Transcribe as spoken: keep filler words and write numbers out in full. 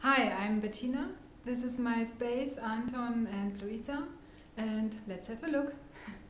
Hi, I'm Bettina. This is my space, Anton and Luisa, and let's have a look.